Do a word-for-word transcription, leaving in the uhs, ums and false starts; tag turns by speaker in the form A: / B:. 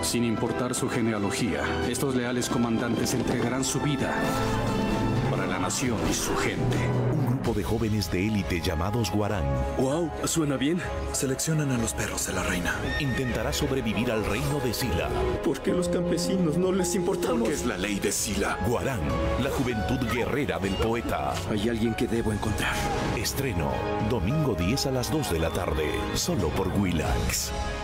A: Sin importar su genealogía, estos leales comandantes entregarán su vida para la nación y su gente.
B: Un grupo de jóvenes de élite llamados Guarán.
C: Wow, suena bien. Seleccionan a los perros de la reina.
B: Intentará sobrevivir al reino de Sila.
C: ¿Por qué los campesinos no les importamos?
D: Porque es la ley de Sila.
B: Guarán, la juventud guerrera del poeta.
C: Hay alguien que debo encontrar.
B: Estreno, domingo diez a las dos de la tarde, solo por Willax.